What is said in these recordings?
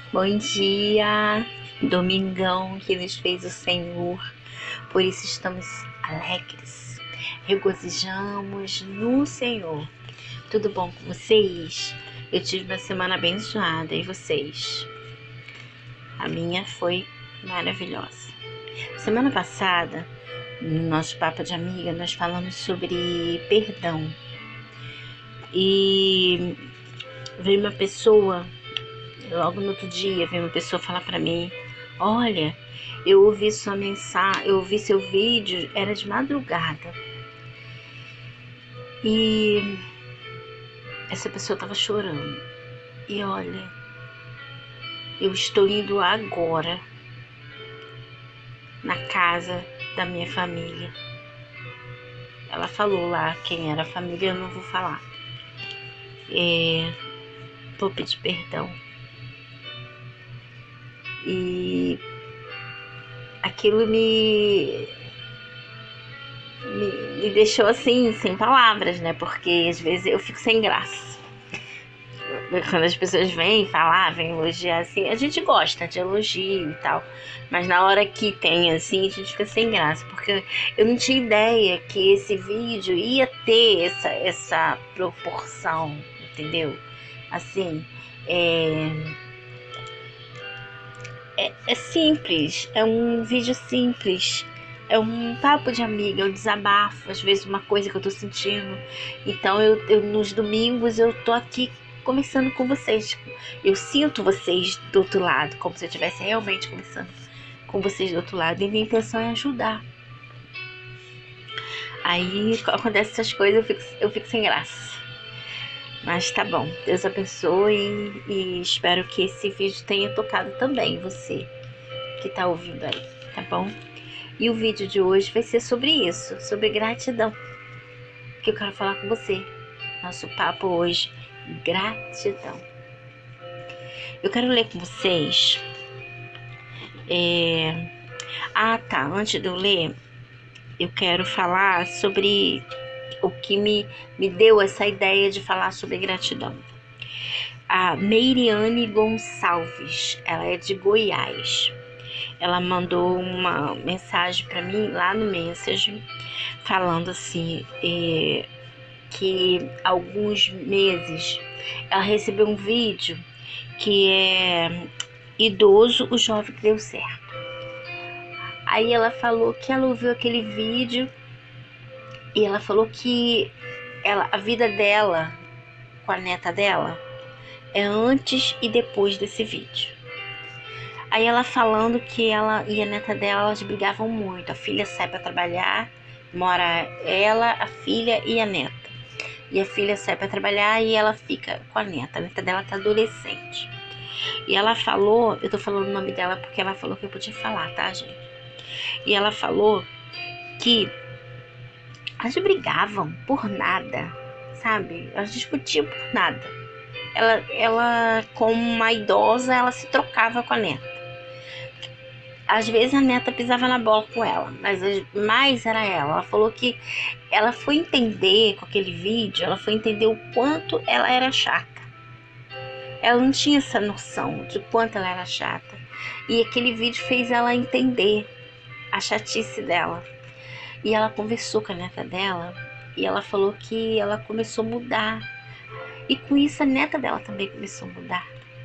Bom dia, domingão que nos fez o Senhor, por isso estamos alegres, regozijamos no Senhor. Tudo bom com vocês? Eu tive uma semana abençoada, e vocês? A minha foi maravilhosa. Semana passada, no nosso papo de amiga, nós falamos sobre perdão. E veio uma pessoa, logo no outro dia, veio uma pessoa falar pra mim: olha, eu ouvi sua mensagem, eu ouvi seu vídeo, era de madrugada. E essa pessoa tava chorando. E olha, eu estou indo agora na casa da minha família. Ela falou lá quem era a família, eu não vou falar. Vou pedir perdão. E aquilo me deixou assim, sem palavras, né? Porque às vezes eu fico sem graça. Quando as pessoas vêm falar, vêm elogiar, assim, a gente gosta de elogio e tal, mas na hora que tem, assim, a gente fica sem graça, porque eu não tinha ideia que esse vídeo ia ter essa proporção, entendeu? Assim, é simples, é um vídeo simples, é um papo de amiga, um desabafo, às vezes uma coisa que eu tô sentindo. Então eu nos domingos eu tô aqui conversando com vocês, eu sinto vocês do outro lado, como se eu estivesse realmente conversando com vocês do outro lado, e minha intenção é ajudar. Aí acontece essas coisas, eu fico sem graça. Mas tá bom, Deus abençoe, e espero que esse vídeo tenha tocado também você que tá ouvindo aí, tá bom? E o vídeo de hoje vai ser sobre isso, sobre gratidão, que eu quero falar com você. Nosso papo hoje, gratidão. Eu quero ler com vocês. Antes de eu ler, eu quero falar sobre o que me deu essa ideia de falar sobre gratidão. A Meiriane Gonçalves, ela é de Goiás. Ela mandou uma mensagem para mim lá no Messenger, falando assim, que há alguns meses ela recebeu um vídeo que é idoso, o jovem que deu certo. Aí ela falou que ela ouviu aquele vídeo e ela falou que a vida dela com a neta dela é antes e depois desse vídeo. Aí ela falando que ela e a neta dela, elas brigavam muito. A filha sai para trabalhar, mora ela, a filha e a neta. E a filha sai para trabalhar e ela fica com a neta. A neta dela tá adolescente. E ela falou, eu tô falando o nome dela porque ela falou que eu podia falar, tá, gente? E ela falou que elas brigavam por nada, sabe? Elas discutiam por nada. Ela como uma idosa, ela se trocava com a neta. Às vezes a neta pisava na bola com ela, mas mais era ela. Ela falou que ela foi entender com aquele vídeo, ela foi entender o quanto ela era chata. Ela não tinha essa noção de quanto ela era chata. E aquele vídeo fez ela entender a chatice dela. E ela conversou com a neta dela e ela falou que ela começou a mudar. E com isso a neta dela também começou a mudar.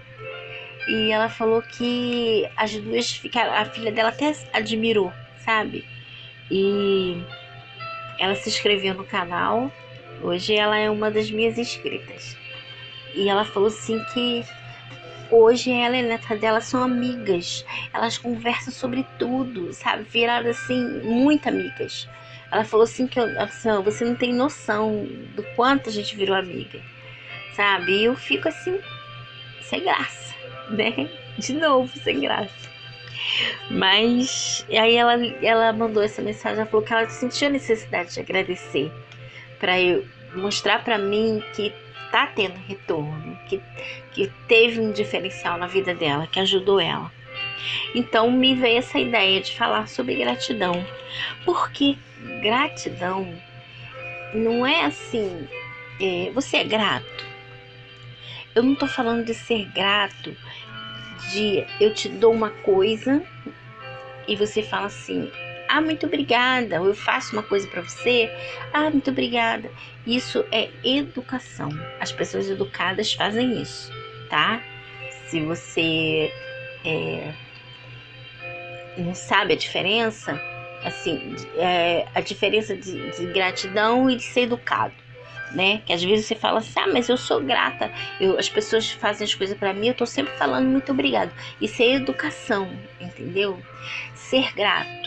E ela falou que as duas ficaram, a filha dela até admirou, sabe? E ela se inscreveu no canal. Hoje ela é uma das minhas inscritas. E ela falou assim que hoje ela e a neta dela são amigas. Elas conversam sobre tudo, sabe? Viraram assim, muito amigas. Ela falou assim que você não tem noção do quanto a gente virou amiga, sabe? E eu fico assim, sem graça, né? De novo, sem graça. Mas aí ela mandou essa mensagem, ela falou que ela sentiu a necessidade de agradecer, para eu mostrar para mim que tá tendo retorno, que teve um diferencial na vida dela, que ajudou ela. Então me veio essa ideia de falar sobre gratidão, porque gratidão não é assim, você é grato. Eu não tô falando de ser grato de eu te dou uma coisa e você fala assim: ah, muito obrigada. Ou eu faço uma coisa para você: ah, muito obrigada. Isso é educação. As pessoas educadas fazem isso, tá? Se você não sabe a diferença, assim, a diferença de gratidão e de ser educado, né? Que às vezes você fala assim: ah, mas eu sou grata. As pessoas fazem as coisas para mim, eu tô sempre falando muito obrigado. Isso é educação, entendeu? Ser grato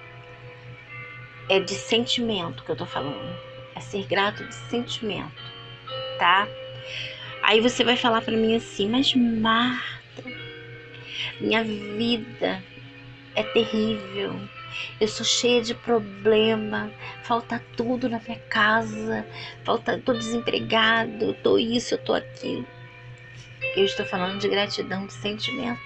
é de sentimento que eu tô falando. É ser grato de sentimento, tá? Aí você vai falar pra mim assim: mas Marta, minha vida é terrível. Eu sou cheia de problema. Falta tudo na minha casa. Tô desempregado. Tô isso, eu tô aquilo. Eu estou falando de gratidão, de sentimento.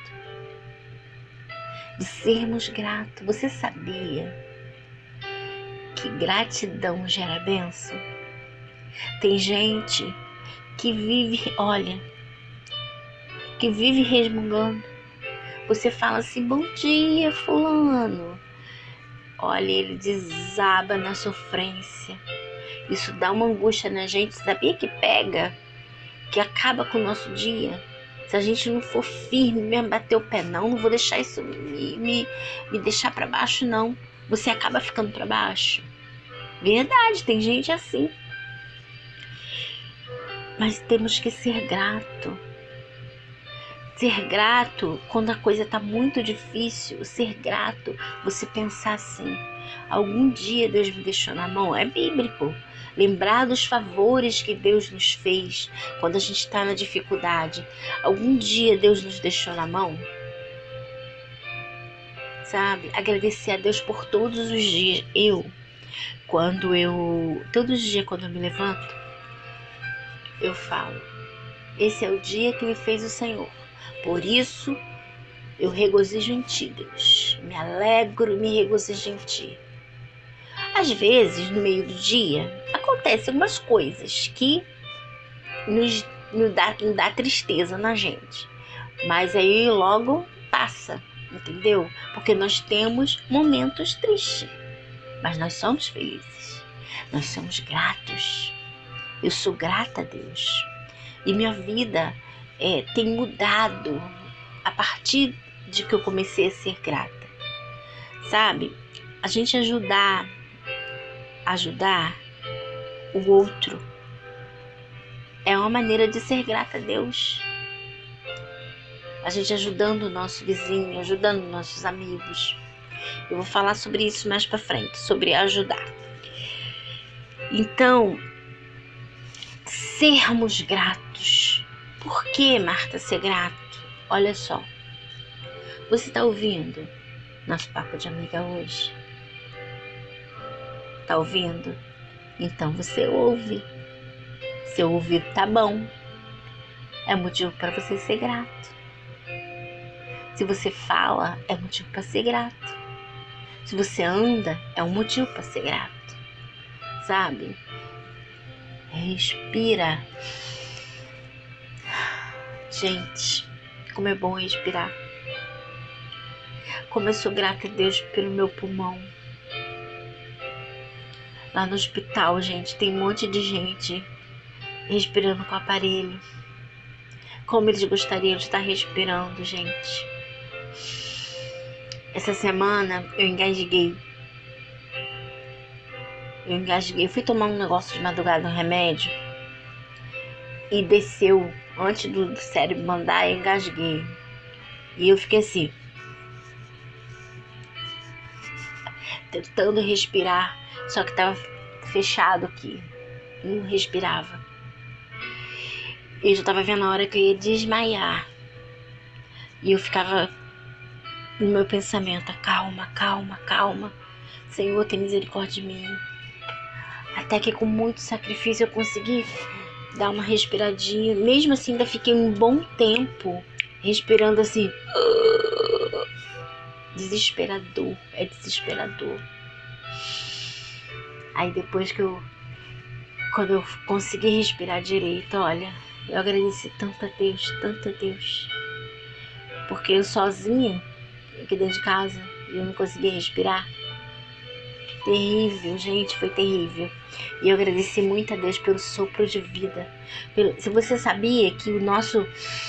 De sermos gratos. Você sabia que gratidão gera bênção? Tem gente que vive, olha, que vive resmungando. Você fala assim: bom dia, fulano. Olha, ele desaba na sofrência. Isso dá uma angústia na gente. Sabia que pega? Que acaba com o nosso dia? Se a gente não for firme mesmo, bater o pé, não vou deixar isso me deixar pra baixo, não. Você acaba ficando pra baixo. Verdade, tem gente assim. Mas temos que ser grato. Ser grato quando a coisa está muito difícil. Ser grato, você pensar assim: algum dia Deus me deixou na mão. É bíblico. Lembrar dos favores que Deus nos fez quando a gente está na dificuldade. Algum dia Deus nos deixou na mão. Sabe? Agradecer a Deus por todos os dias. Todos os dias quando eu me levanto, eu falo: esse é o dia que me fez o Senhor. Por isso, eu regozijo em ti, Deus. Me alegro, me regozijo em ti. Às vezes, no meio do dia, acontecem algumas coisas que nos dá tristeza na gente. Mas aí logo passa, entendeu? Porque nós temos momentos tristes. Mas nós somos felizes. Nós somos gratos. Eu sou grata a Deus. E minha vida tem mudado a partir de que eu comecei a ser grata. Sabe? A gente ajudar o outro é uma maneira de ser grata a Deus. A gente ajudando o nosso vizinho, ajudando nossos amigos. Eu vou falar sobre isso mais pra frente, sobre ajudar. Então, sermos gratos. Por que, Marta, ser grato? Olha só. Você tá ouvindo nosso papo de amiga hoje? Tá ouvindo? Então você ouve. Seu ouvido tá bom. É motivo para você ser grato. Se você fala, é motivo para ser grato. Se você anda, é um motivo para ser grato. Sabe? Respira. Gente, como é bom respirar. Como eu sou grata a Deus pelo meu pulmão. Lá no hospital, gente, tem um monte de gente respirando com aparelho. Como eles gostariam de estar respirando, gente. Essa semana eu engasguei. Eu fui tomar um negócio de madrugada, um remédio. E desceu. Antes do cérebro mandar, eu engasguei. E eu fiquei assim, tentando respirar. Só que tava fechado aqui. Não respirava. Eu já tava vendo a hora que eu ia desmaiar. E eu ficava no meu pensamento: calma, calma, calma. Senhor, tem misericórdia de mim. Até que com muito sacrifício eu consegui dar uma respiradinha. Mesmo assim, ainda fiquei um bom tempo respirando assim. Desesperador. É desesperador. Aí depois quando eu consegui respirar direito, olha, eu agradeci tanto a Deus, tanto a Deus. porque eu sozinha, aqui dentro de casa, eu não conseguia respirar. Terrível, gente, foi terrível. E eu agradeci muito a Deus pelo sopro de vida. Se você sabia que o nosso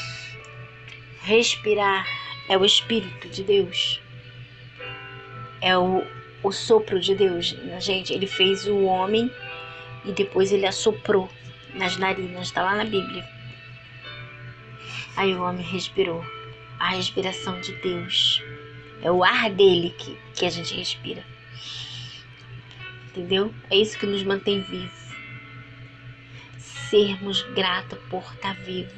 respirar é o Espírito de Deus, é o sopro de Deus, gente. Ele fez o homem e depois ele assoprou nas narinas, tá lá na Bíblia. Aí o homem respirou. A respiração de Deus é o ar dele que a gente respira. Entendeu? É isso que nos mantém vivos. Sermos gratos por estar vivo.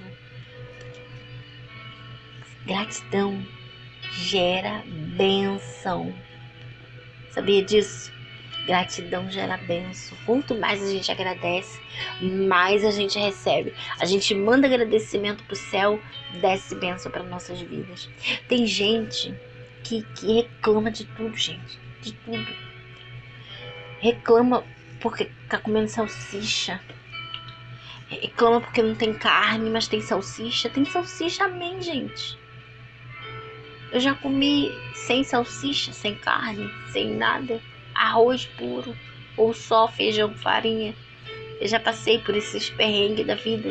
Gratidão gera bênção. Sabia disso? Gratidão gera bênção. Quanto mais a gente agradece, mais a gente recebe. A gente manda agradecimento pro céu, desce bênção para nossas vidas. Tem gente que reclama de tudo, gente. De tudo. Reclama porque tá comendo salsicha. Reclama porque não tem carne, mas tem salsicha. Tem salsicha, amém, gente. Eu já comi sem salsicha, sem carne, sem nada. Arroz puro, ou só feijão com farinha. Eu já passei por esses perrengues da vida.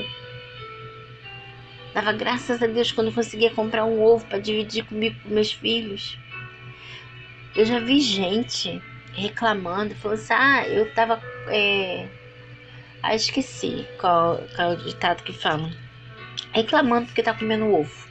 Dava graças a Deus quando eu conseguia comprar um ovo para dividir comigo com meus filhos. Eu já vi gente reclamando, falando assim, eu tava... esqueci qual é o ditado que falam. Reclamando porque tá comendo ovo.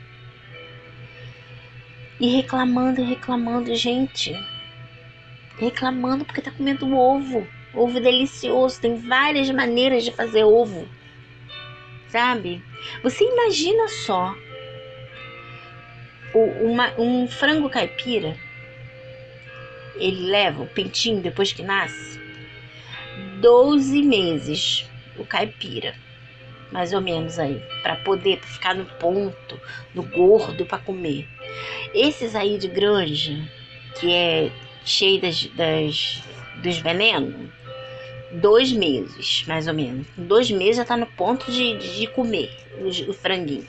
E reclamando, gente. Reclamando porque tá comendo ovo. Ovo delicioso. Tem várias maneiras de fazer ovo. Sabe? Você imagina só um frango caipira. Ele leva o pintinho depois que nasce 12 meses. O caipira. Mais ou menos aí. Pra poder ficar no ponto, no gordo pra comer. Esses aí de granja, que é cheio dos venenos, 2 meses, mais ou menos. 2 meses já tá no ponto de comer o franguinho.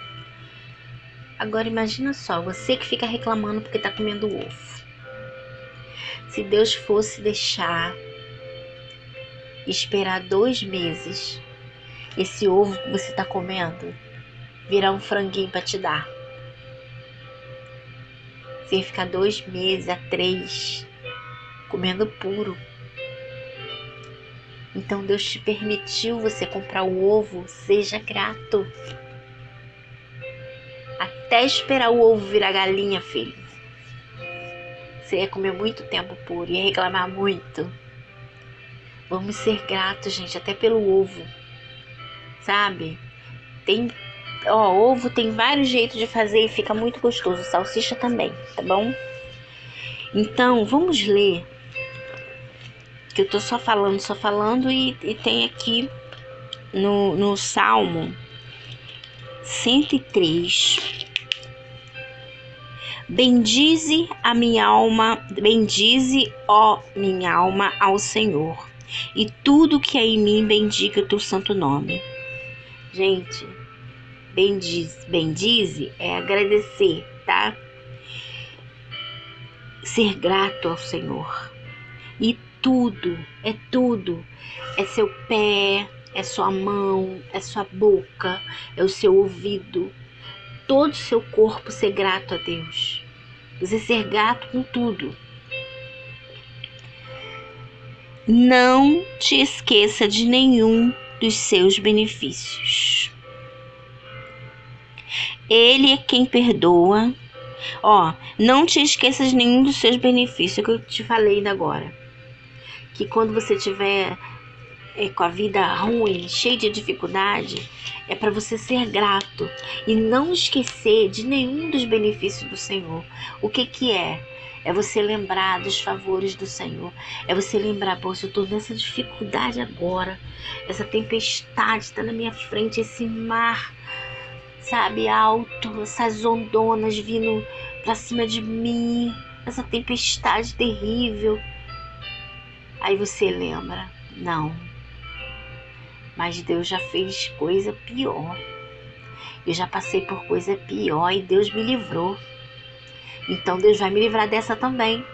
Agora imagina só, você que fica reclamando porque tá comendo ovo. Se Deus fosse deixar esperar 2 meses, esse ovo que você tá comendo virar um franguinho pra te dar. Você ia ficar 2 meses a 3 comendo puro. Então Deus te permitiu você comprar o ovo, seja grato. Até esperar o ovo virar galinha, filho. Você ia comer muito tempo puro, ia reclamar muito. Vamos ser gratos, gente, até pelo ovo. Sabe? Ovo tem vários jeitos de fazer e fica muito gostoso. Salsicha também, tá bom? Então, vamos ler. Que eu tô só falando e tem aqui no Salmo 103. Bendize a minha alma, bendize, ó minha alma, ao Senhor. E tudo que é em mim bendiga o teu santo nome. Gente, bendize é agradecer, tá? Ser grato ao Senhor. E tudo, é seu pé, é sua mão, é sua boca, é o seu ouvido, todo o seu corpo ser grato a Deus. Você ser grato com tudo. Não te esqueça de nenhum dos seus benefícios. Ele é quem perdoa. Não te esqueça de nenhum dos seus benefícios, que eu te falei ainda agora. Que quando você tiver com a vida ruim, cheia de dificuldade, é para você ser grato e não esquecer de nenhum dos benefícios do Senhor. O que é? É você lembrar dos favores do Senhor. É você lembrar, poxa, eu tô nessa dificuldade agora. Essa tempestade está na minha frente, esse mar, sabe, alto, essas ondonas vindo pra cima de mim, essa tempestade terrível. Aí você lembra, não, mas Deus já fez coisa pior. Eu já passei por coisa pior e Deus me livrou. Então Deus vai me livrar dessa também.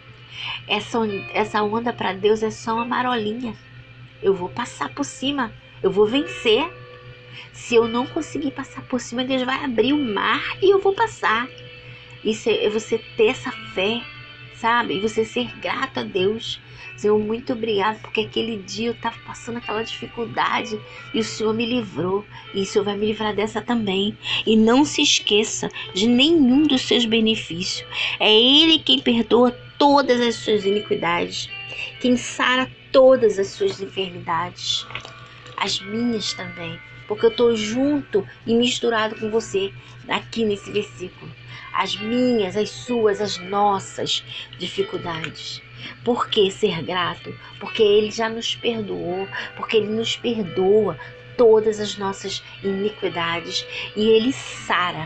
Essa onda para Deus é só uma marolinha. Eu vou passar por cima. Eu vou vencer. Se eu não conseguir passar por cima, Deus vai abrir o mar e eu vou passar. Isso é você ter essa fé, sabe? E você ser grato a Deus. Senhor, muito obrigado, porque aquele dia eu estava passando aquela dificuldade e o Senhor me livrou. E o Senhor vai me livrar dessa também. E não se esqueça de nenhum dos seus benefícios. É Ele quem perdoa todas as suas iniquidades, quem sara todas as suas enfermidades, as minhas também, porque eu estou junto e misturado com você aqui nesse versículo. As minhas, as suas, as nossas dificuldades. Por que ser grato? Porque Ele já nos perdoou, porque Ele nos perdoa todas as nossas iniquidades e Ele sara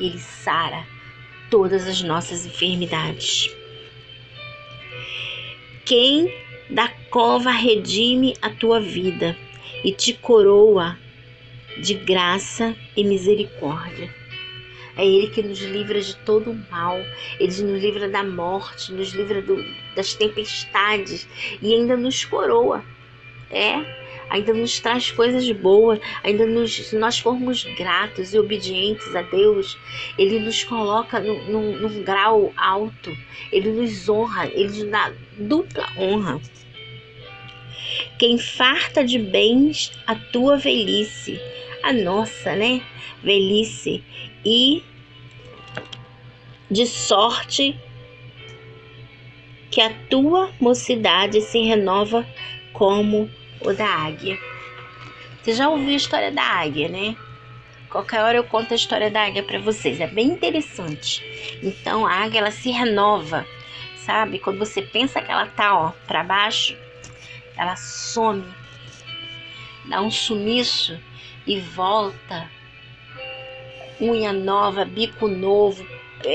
todas as nossas enfermidades. Quem da cova redime a tua vida e te coroa de graça e misericórdia. É Ele que nos livra de todo o mal. Ele nos livra da morte, nos livra das tempestades e ainda nos coroa. Ainda nos traz coisas boas. Se nós formos gratos e obedientes a Deus, Ele nos coloca num grau alto. Ele nos honra, Ele nos dá dupla honra. Quem farta de bens a tua velhice, a nossa, velhice, e de sorte que a tua mocidade se renova como o da águia. Você já ouviu a história da águia, né? Qualquer hora eu conto a história da águia para vocês, é bem interessante. Então a águia, ela se renova, sabe? Quando você pensa que ela tá para baixo, ela some, dá um sumiço e volta, unha nova, bico novo,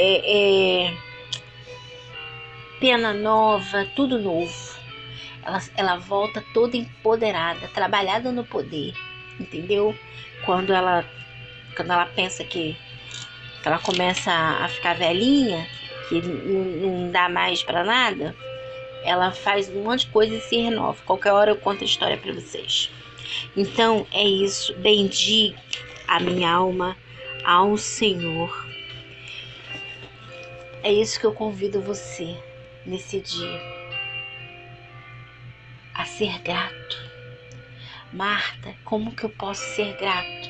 pena nova, tudo novo. Ela volta toda empoderada, trabalhada no poder, entendeu? Quando ela pensa que ela começa a ficar velhinha, que não dá mais para nada, ela faz um monte de coisa e se renova. Qualquer hora eu conto a história para vocês. Então é isso. Bendiga a minha alma ao Senhor. É isso que eu convido você nesse dia, a ser grato. Marta, como que eu posso ser grato?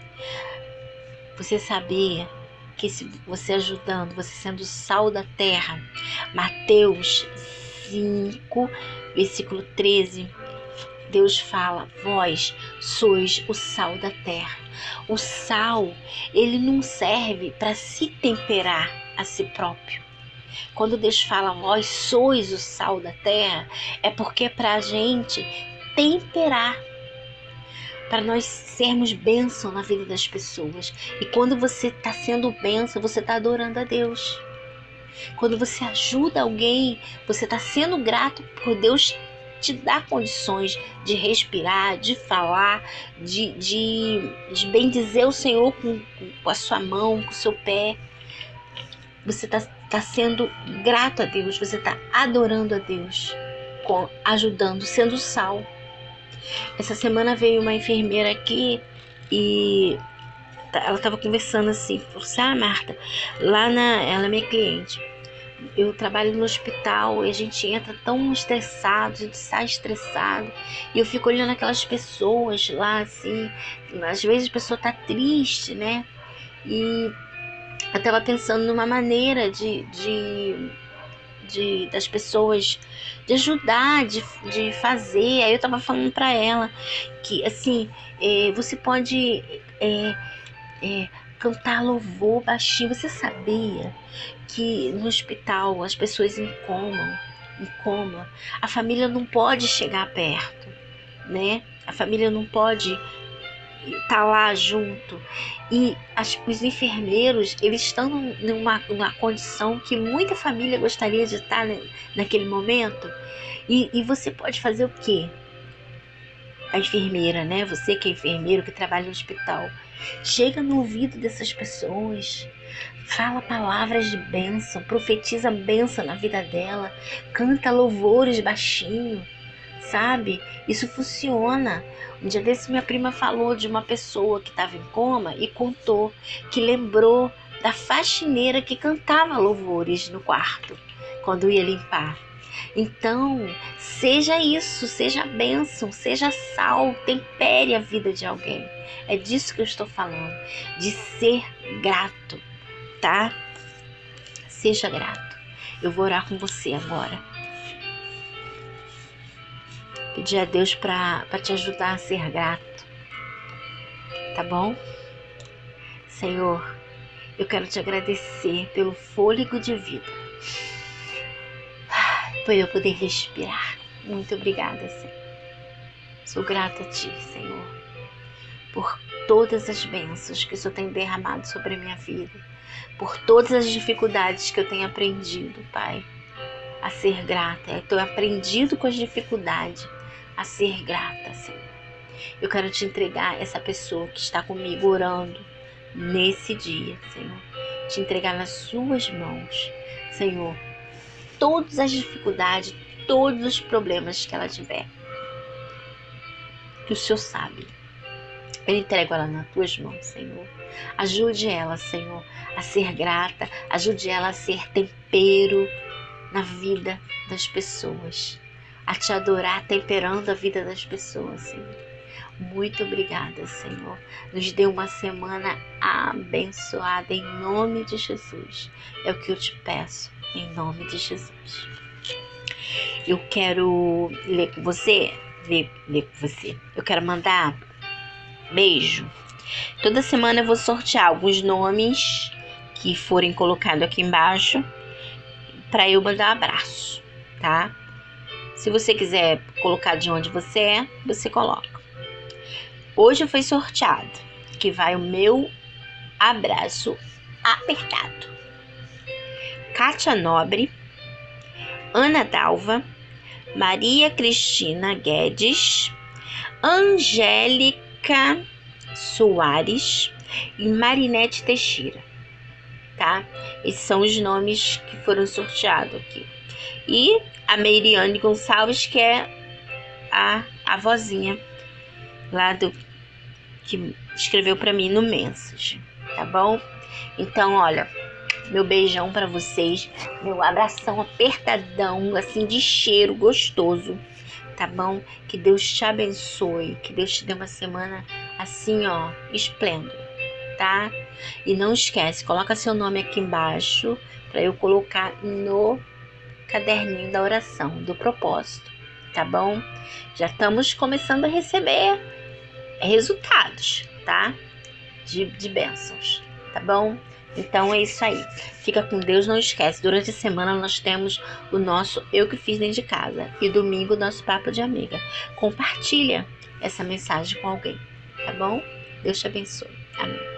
Você sabia que se você ajudando, você sendo sal da terra, Mateus 5, versículo 13, Deus fala: vós sois o sal da terra. O sal, ele não serve para se temperar a si próprio. Quando Deus fala vós sois o sal da terra, é porque é para a gente temperar, para nós sermos bênção na vida das pessoas. E quando você está sendo bênção, você está adorando a Deus. Quando você ajuda alguém, você está sendo grato por Deus te dar condições de respirar, de falar, de bendizer o Senhor com a sua mão, com o seu pé. Você está sendo grato a Deus, você está adorando a Deus, ajudando, sendo sal. Essa semana veio uma enfermeira aqui e ela estava conversando assim, falou assim: Marta, ela é minha cliente, eu trabalho no hospital e a gente entra tão estressado, a gente sai estressado, e eu fico olhando aquelas pessoas lá assim, às vezes a pessoa tá triste, né? E eu tava pensando numa maneira das pessoas, de ajudar, de fazer. Aí eu tava falando pra ela que assim, você pode cantar louvor baixinho. Você sabia que no hospital as pessoas em coma, a família não pode chegar perto, né? A família não pode estar lá junto. E os enfermeiros, eles estão numa condição que muita família gostaria de estar naquele momento. E você pode fazer o quê? A enfermeira, né? Você que é enfermeiro, que trabalha no hospital, Chega no ouvido dessas pessoas, fala palavras de bênção, profetiza bênção na vida dela, canta louvores baixinho, sabe? Isso funciona. Um dia desse minha prima falou de uma pessoa que estava em coma e contou que lembrou da faxineira que cantava louvores no quarto quando ia limpar. Então, seja isso, seja bênção, seja sal, tempere a vida de alguém. É disso que eu estou falando, de ser grato, tá? Seja grato. Eu vou orar com você agora. Pedir a Deus para te ajudar a ser grato, tá bom? Senhor, eu quero te agradecer pelo fôlego de vida, por eu poder respirar. Muito obrigada, Senhor. Sou grata a Ti, Senhor, por todas as bênçãos que o Senhor tem derramado sobre a minha vida, por todas as dificuldades que eu tenho aprendido, Pai, a ser grata. Eu tenho aprendido com as dificuldades a ser grata, Senhor. Eu quero te entregar essa pessoa que está comigo orando nesse dia, Senhor. Te entregar nas suas mãos, Senhor, todas as dificuldades, todos os problemas que ela tiver, que o Senhor sabe. Eu entrego ela nas tuas mãos, Senhor. Ajude ela, Senhor, a ser grata. Ajude ela a ser tempero na vida das pessoas, a te adorar temperando a vida das pessoas, Senhor. Muito obrigada, Senhor. Nos dê uma semana abençoada em nome de Jesus. É o que eu te peço, em nome de Jesus. Eu quero ler com você. Eu quero mandar beijo. Toda semana eu vou sortear alguns nomes que forem colocados aqui embaixo para eu mandar um abraço, tá? Se você quiser colocar de onde você é, você coloca. Hoje foi sorteado, que vai o meu abraço apertado. Kátia Nobre, Ana Dalva, Maria Cristina Guedes, Angélica Soares e Marinete Teixeira, tá? Esses são os nomes que foram sorteados aqui. E a Meiriane Gonçalves, que é a vozinha lá que escreveu para mim no Message, tá bom? Então, olha, meu beijão para vocês, meu abração apertadão, assim, de cheiro gostoso, tá bom? Que Deus te abençoe, que Deus te dê uma semana assim, ó, esplêndida, tá? E não esquece, coloca seu nome aqui embaixo para eu colocar no caderninho da oração, do propósito, tá bom? Já estamos começando a receber resultados, tá? De bênçãos, tá bom? Então é isso aí. Fica com Deus, não esquece. Durante a semana nós temos o nosso Eu Que Fiz Dentro de Casa. E domingo o nosso Papo de Amiga. Compartilha essa mensagem com alguém, tá bom? Deus te abençoe. Amém.